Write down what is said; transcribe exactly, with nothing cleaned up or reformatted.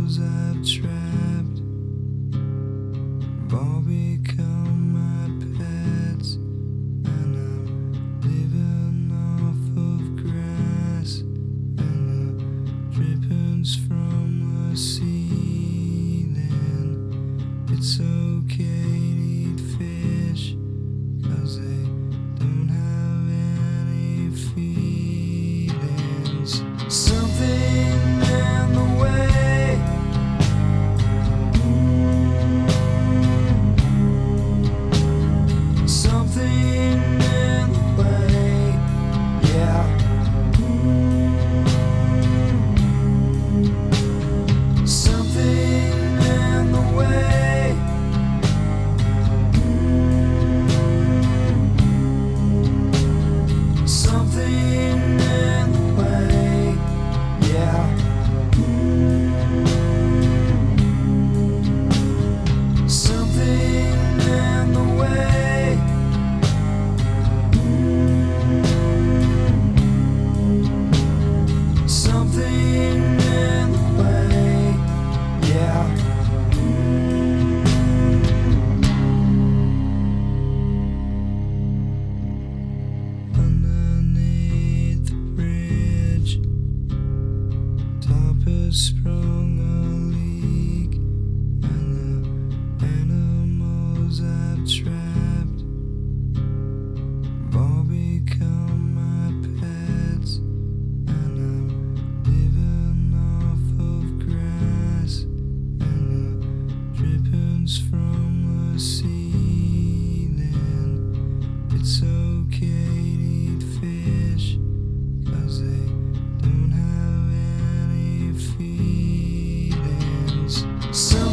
animals I've trapped have all become my pets, and I'm living off of grass and the drippings from the ceiling. It's okay to eat fish, 'cause they don't have any feelings. Something in the way, something in the way, yeah. Something in the way, something in the way, yeah. Something in the way, something in the way, yeah. Underneath the bridge, top has sprung a leak, and the animals I've trapped have all become my pets, and I'm living off of grass and the drippings from the ceiling. It's okay to eat fish, 'cause they don't have any feelings. So